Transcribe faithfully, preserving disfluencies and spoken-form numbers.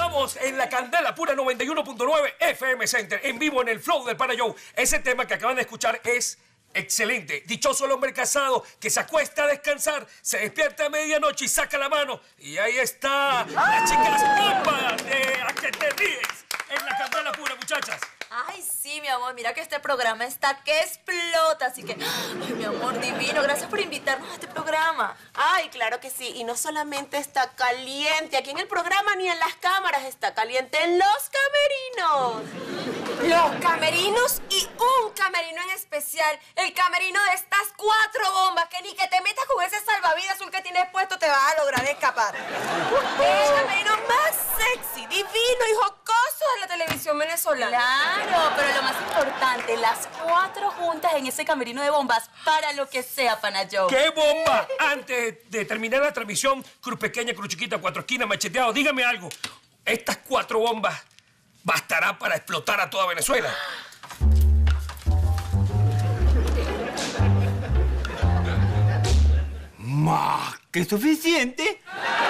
Estamos en la Candela Pura noventa y uno punto nueve F M Center, en vivo en el Flow del Pana Show. Ese tema que acaban de escuchar es excelente. Dichoso el hombre casado que se acuesta a descansar, se despierta a medianoche y saca la mano. Y ahí está la chica las pompas de ¿A qué te ríes? En la Candela Pura, muchachas. Ay, sí, mi amor, mira que este programa está que explota, así que... Ay, mi amor divino, gracias por invitarnos a este programa. Ay, claro que sí, y no solamente está caliente aquí en el programa ni en las cámaras, está caliente en los camerinos. Los camerinos y un camerino en especial, el camerino de estas cuatro bombas, que ni que te metas con ese salvavidas azul que tienes puesto te vas a lograr escapar. El camerino más sexy, divino y jocoso de la televisión venezolana. Claro, pero lo más importante, las cuatro juntas en ese camerino de bombas para lo que sea, Pana Joe. ¡Qué bomba! Antes de terminar la transmisión, Cruz Pequeña, Cruz Chiquita, Cuatro Esquinas, Macheteado, dígame algo. Estas cuatro bombas bastará para explotar a toda Venezuela. Más que suficiente.